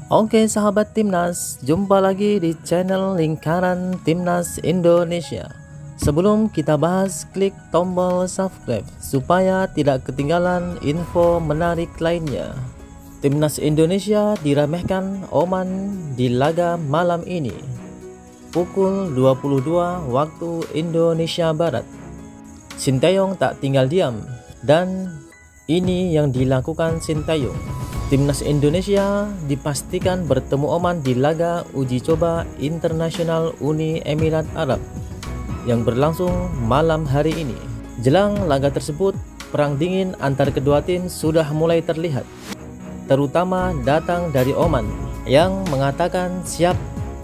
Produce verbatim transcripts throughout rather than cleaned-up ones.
Oke sahabat Timnas, jumpa lagi di channel Lingkaran Timnas Indonesia. Sebelum kita bahas, klik tombol subscribe supaya tidak ketinggalan info menarik lainnya. Timnas Indonesia diremehkan Oman di laga malam ini pukul dua puluh dua waktu Indonesia Barat. Sinteyong tak tinggal diam, dan ini yang dilakukan Sinteyong. Timnas Indonesia dipastikan bertemu Oman di laga uji coba internasional Uni Emirat Arab yang berlangsung malam hari ini. Jelang laga tersebut, perang dingin antar kedua tim sudah mulai terlihat, terutama datang dari Oman yang mengatakan siap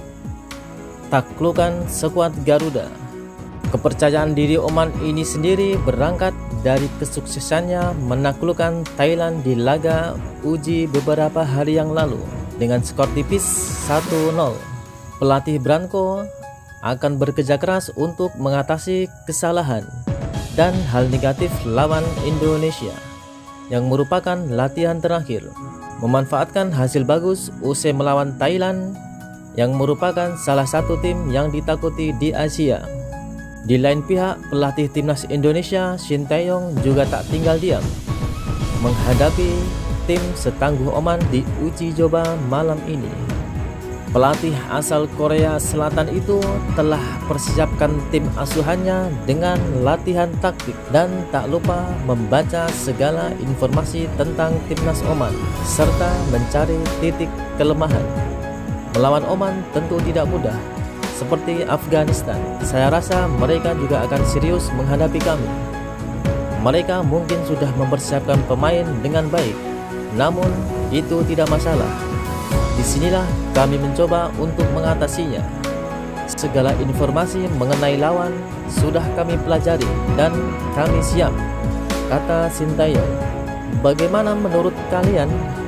taklukan skuad Garuda. Kepercayaan diri Oman ini sendiri berangkat dari kesuksesannya menaklukkan Thailand di laga uji beberapa hari yang lalu dengan skor tipis satu nol. Pelatih Branko akan bekerja keras untuk mengatasi kesalahan dan hal negatif lawan Indonesia yang merupakan latihan terakhir, memanfaatkan hasil bagus usai melawan Thailand yang merupakan salah satu tim yang ditakuti di Asia. Di lain pihak, pelatih Timnas Indonesia Sinteyong juga tak tinggal diam menghadapi tim setangguh Oman di uji coba malam ini. Pelatih asal Korea Selatan itu telah persiapkan tim asuhannya dengan latihan taktik dan tak lupa membaca segala informasi tentang Timnas Oman serta mencari titik kelemahan. Melawan Oman tentu tidak mudah. Seperti Afghanistan, saya rasa mereka juga akan serius menghadapi kami. Mereka mungkin sudah mempersiapkan pemain dengan baik, namun itu tidak masalah. Disinilah kami mencoba untuk mengatasinya. Segala informasi mengenai lawan sudah kami pelajari dan kami siap, kata Sinteyong. Bagaimana menurut kalian?